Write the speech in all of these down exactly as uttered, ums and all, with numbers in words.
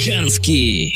Jansky.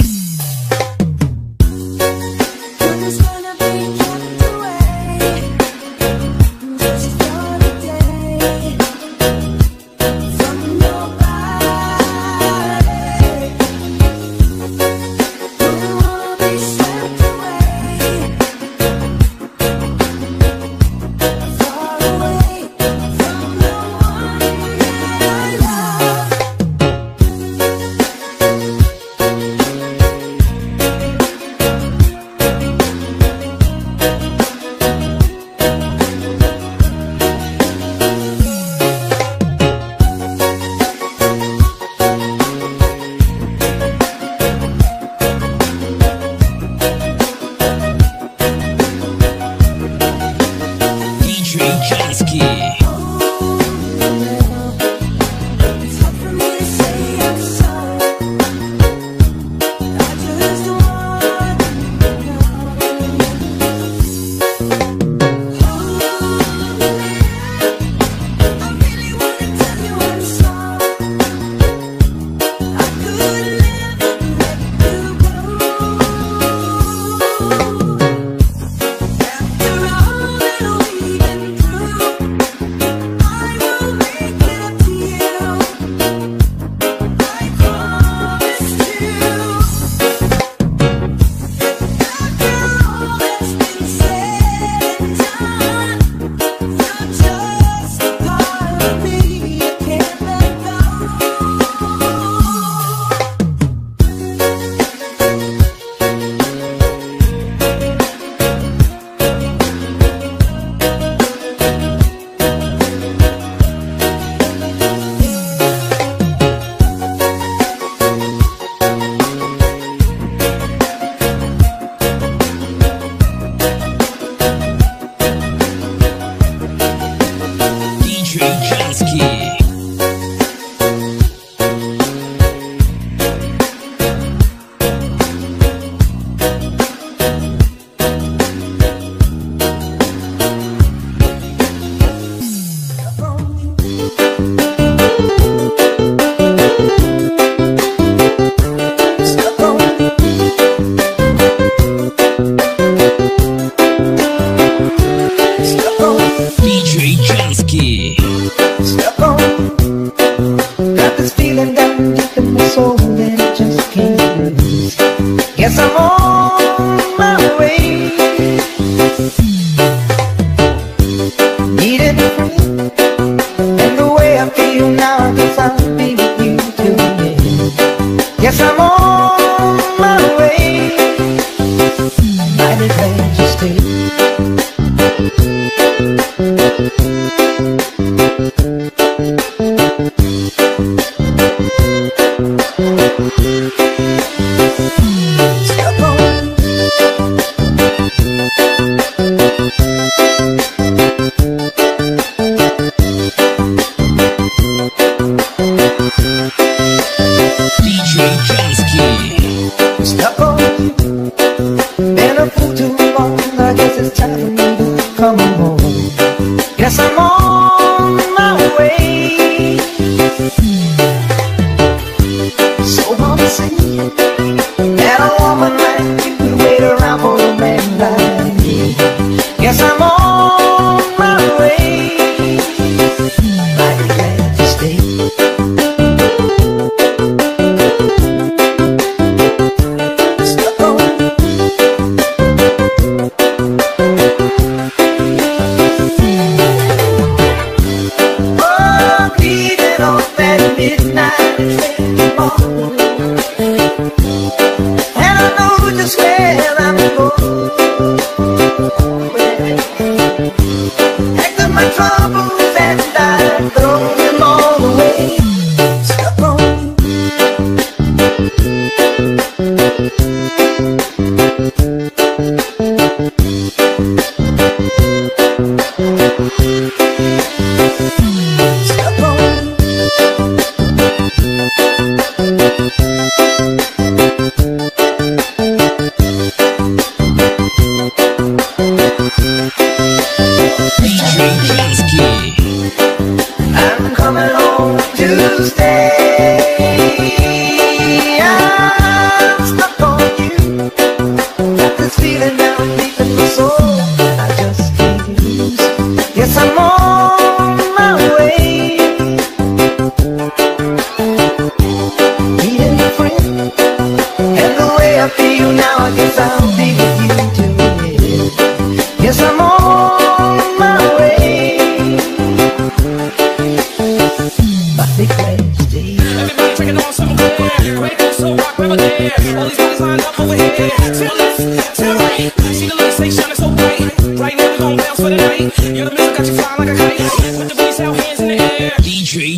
I'm coming home to stay.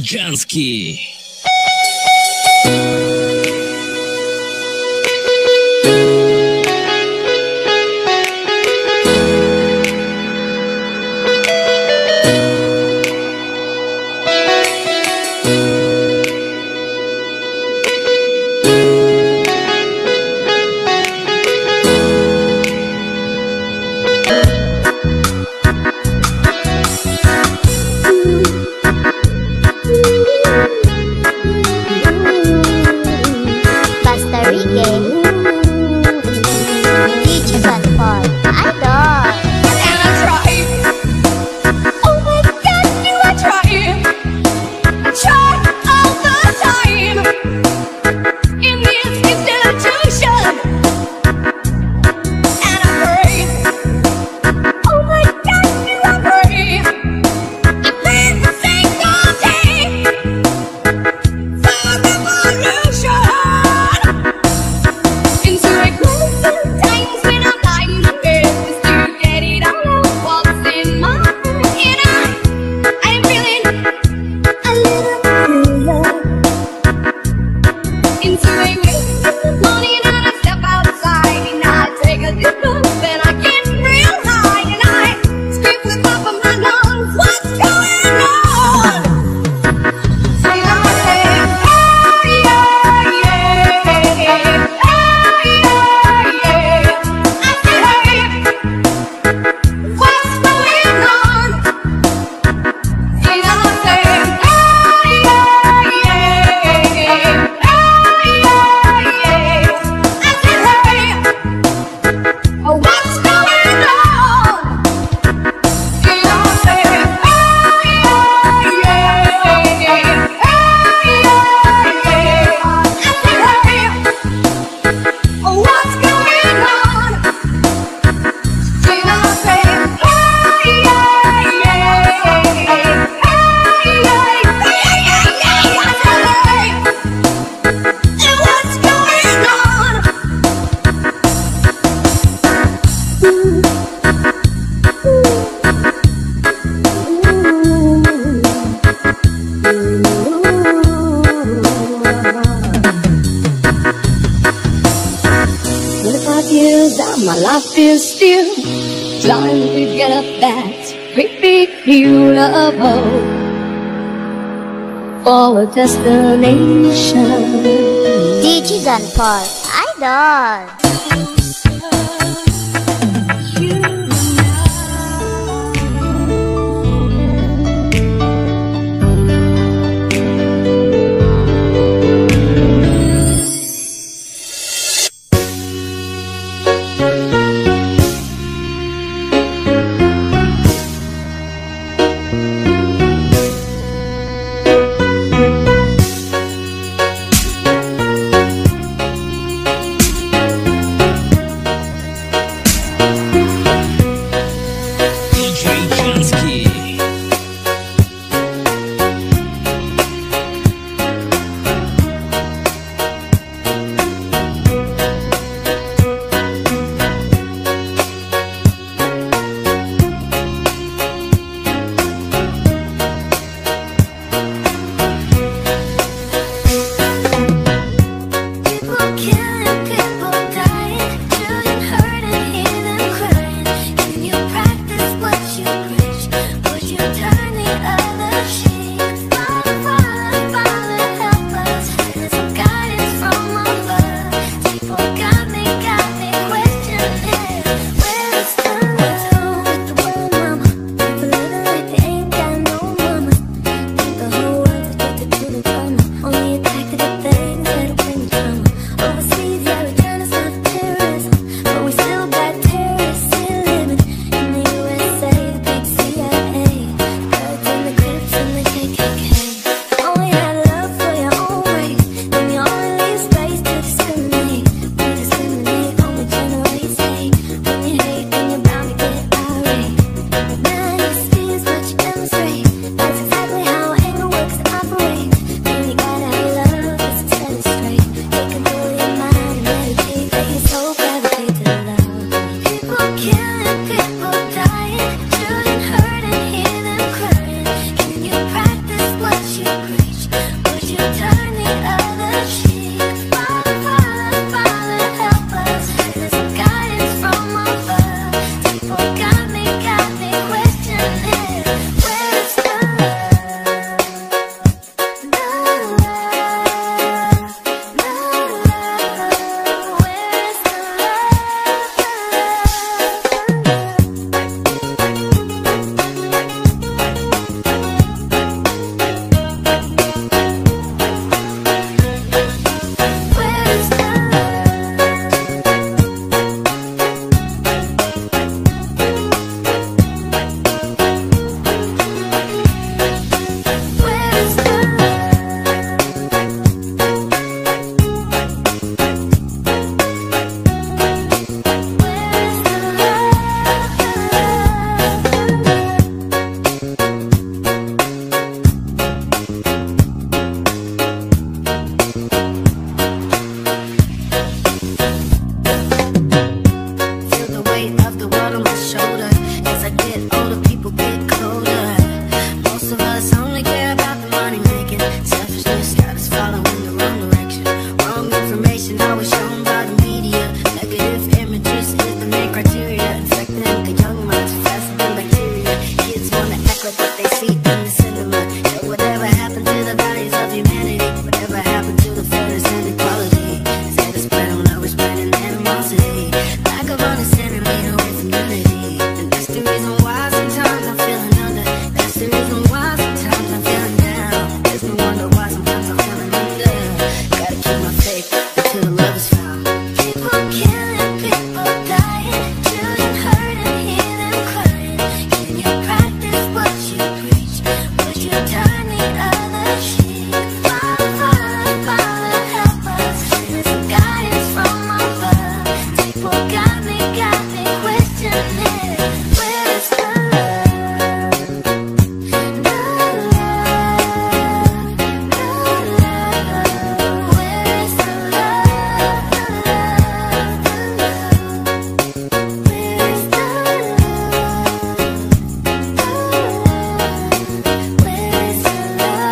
Jansky. My life is still trying to get up that great big hill of hope for a destination. D J John Paul, Idol. Where's the love?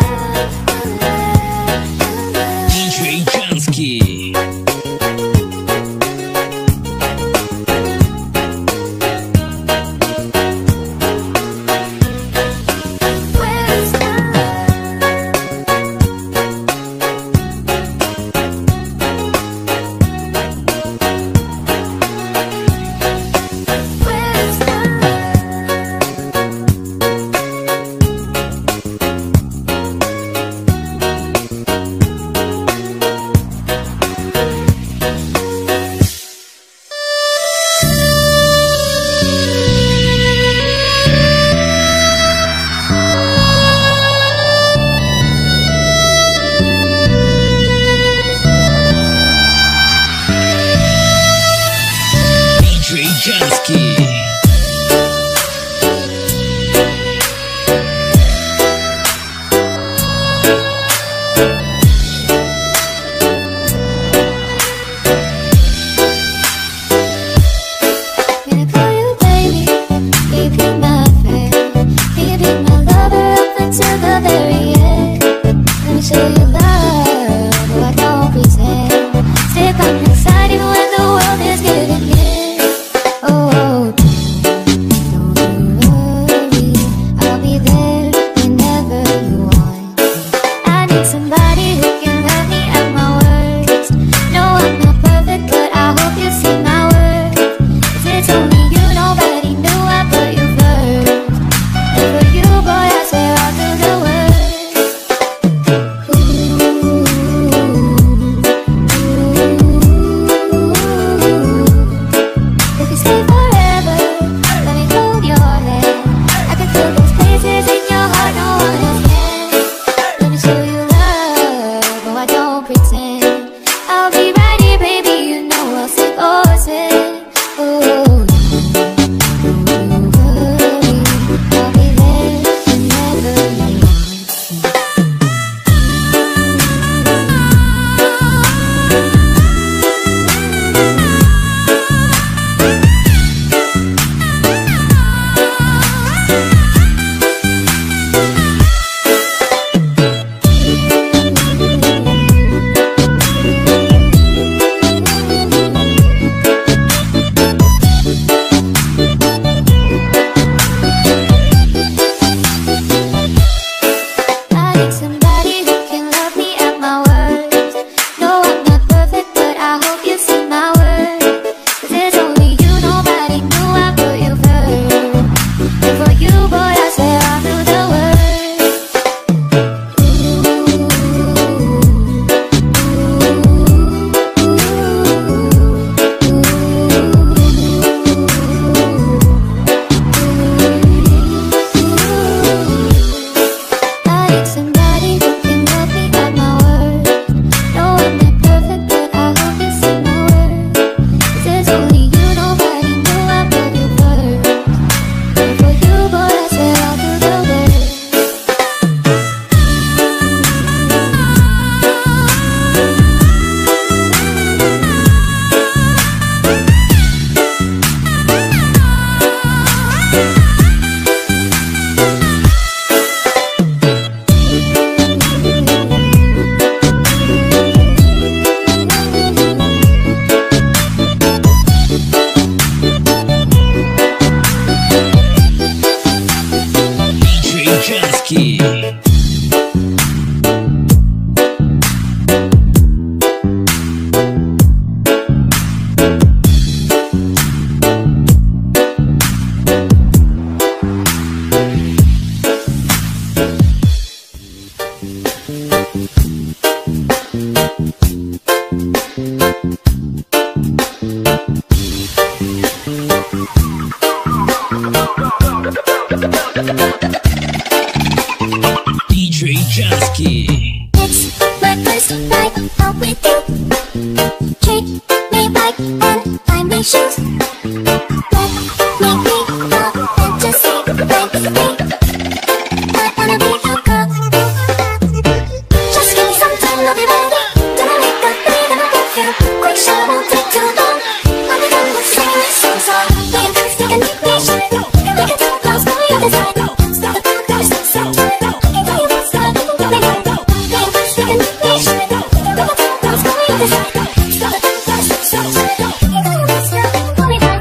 J Jansky. It's my first night out with you. Treat me like and buy me shoes. Let me be your fantasy, baby. I wanna be your girl. Just give me some time, I'll be ready. Don't make a thing, then I'll get you. Quick show, won't take too long. I'll be done with singing this song song. We can text, we can make me shine. We can talk, I'll spell your design. Stop the clock, there's no set time. I can tell you what's up, you can get me right. We can text, we can make me shine. We can talk, I'll spell your design. Stop the clock, there's no set time. I can tell you what's up, you can get me right.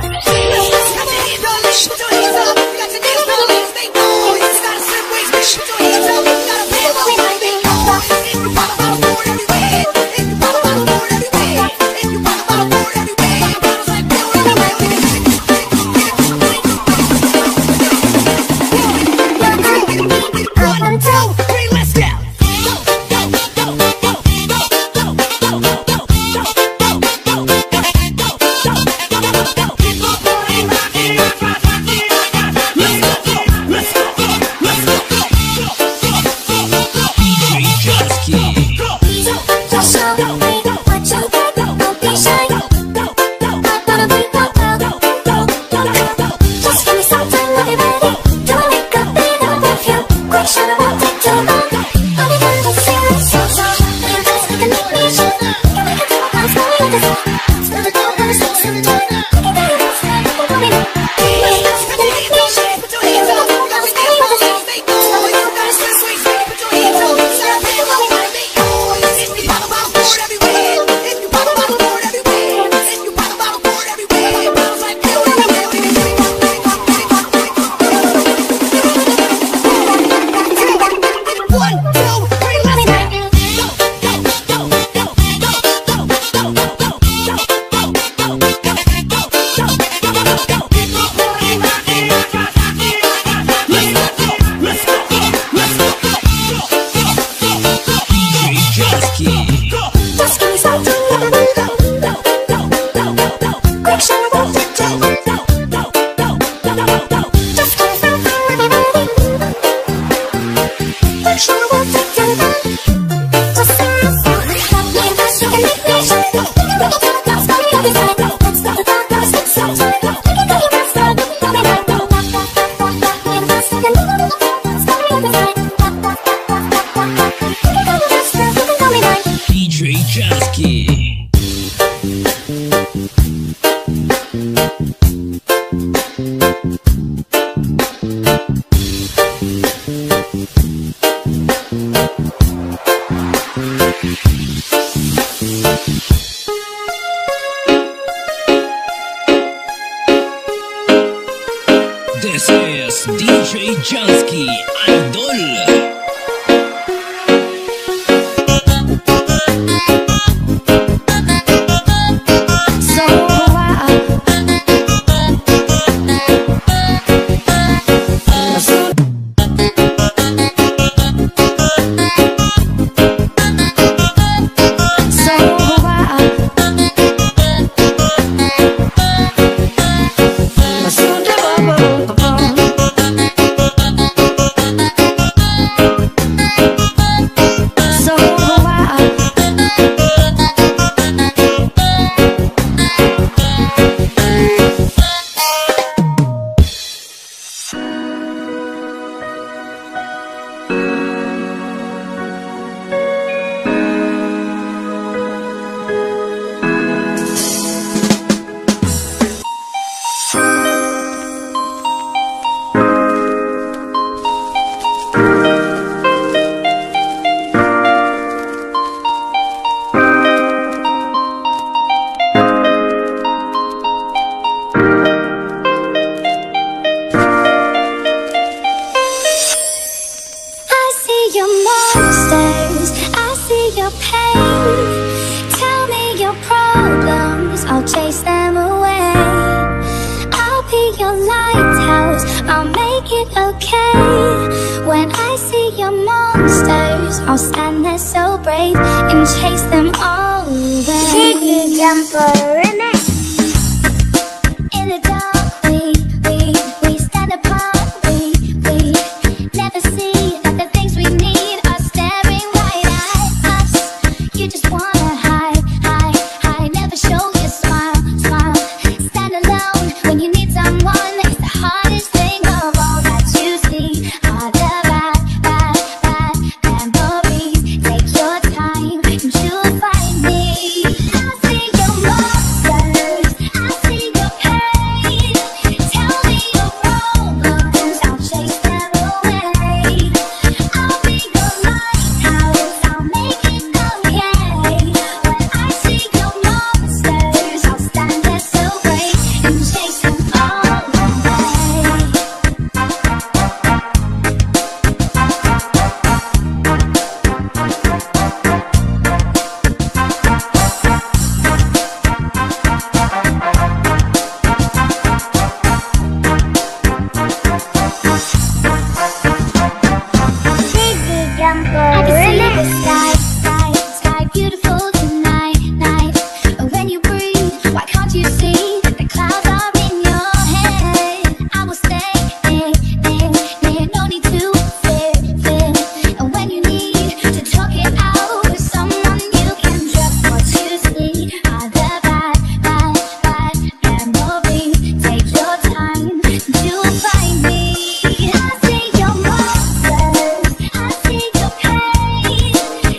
D J Jansky. This is D J Jansky, Idol. I'll chase them away. I'll be your lighthouse, I'll make it okay. When I see your monsters, I'll stand there so brave and chase them all away. Chicky Jumper Remix. In the dark, we, we, we stand apart. We, we never see that the things we need are I can see the sky, sky, sky, beautiful tonight, night. When you breathe, why can't you see the clouds are in your head? I will stay, eh, eh, eh, no need to fear, fear. And when you need to talk it out with someone, you can trust what you see. Are the bad, bad, bad memories? Take your time to find me. I see your monsters, I see your pain.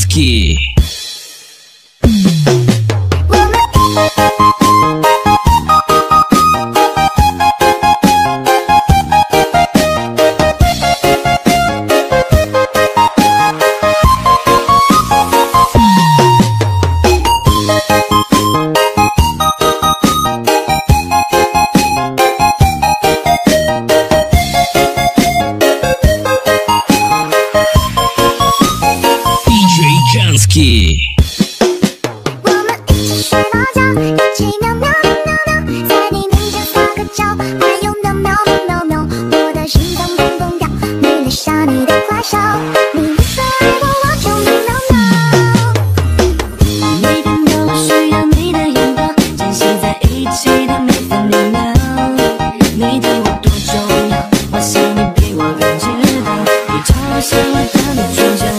Jansky. Jansky. 我们一起睡猫觉，一起喵喵喵喵，在你面前撒个娇，还有喵喵喵喵，我的心脏砰砰跳，迷恋上你的坏笑，你不说爱我，我就喵喵喵。每天都需要你的拥抱，珍惜在一起的每分每秒，你对我多重要，我想你比我更知道，你超像我的女主角。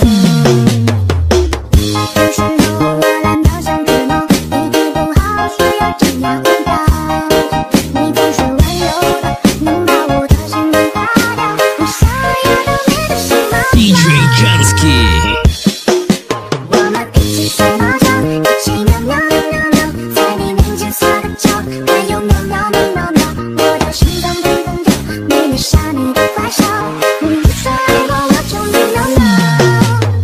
有时候我懒到像只猫，一点不好需要镇压回答。你总是温柔的，能把我的心给打掉。我想要到你的心吗 D J Jansky. 我们一起睡猫觉，一起喵喵喵喵，在你面前撒个娇，还有喵喵喵喵喵，我的心脏砰砰跳，迷恋上你的坏笑，你不说爱我，我就喵喵喵。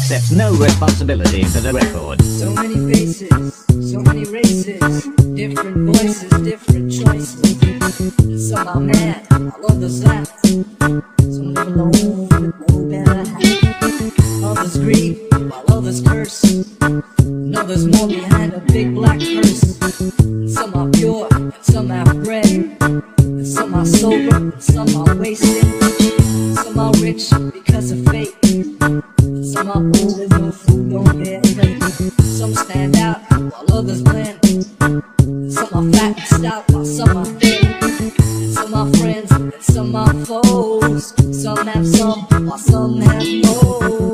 accepts no responsibility for the record. So many faces, so many races, different voices, different choices. Some are mad, while others laugh. Some live alone with no better half. Others grieve, while others curse. And others more behind a big black hearse. Some are pure, and some have bread. And some are sober, and some are wasted. Some are rich because of fate. Some are old with no food on their plate. Some stand out while others blend. Some are fat and stout while some are thin. Some are friends and some are foes. Some have some while some have no.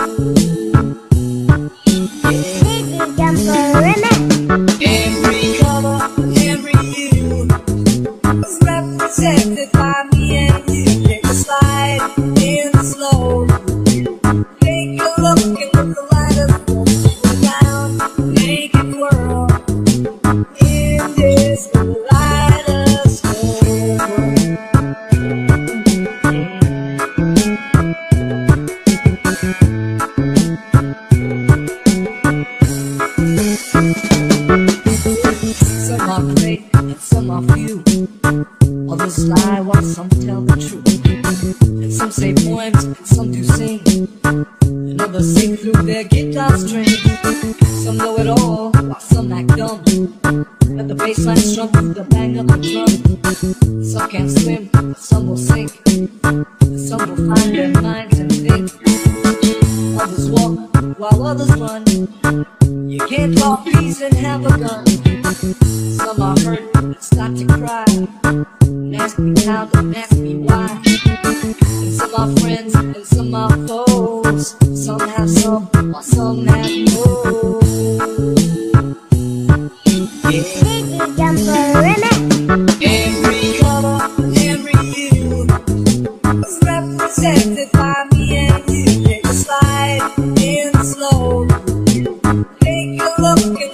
Every color, every hue is represented by me and you. Take a slide in slow. Take a look and look the light of the down. Make it whirl in this kaleidoscope. Some are great and some are few. Others lie while some tell the truth. And some say poems and some do sing. And others sing through their guitar strings. Some know it all while some act dumb. Let the bass line strum through the bang of the drum. Some can't swim, but some will sink. And some will find their minds and think. Others walk while others run. You can't talk peace and have a gun. Some are hurt and start to cry. And ask me how, don't ask me why. And some are friends and some are foes. Some have some while some have no. Every color, every hue is represented by me and you. Take a slide in slow. Take a look and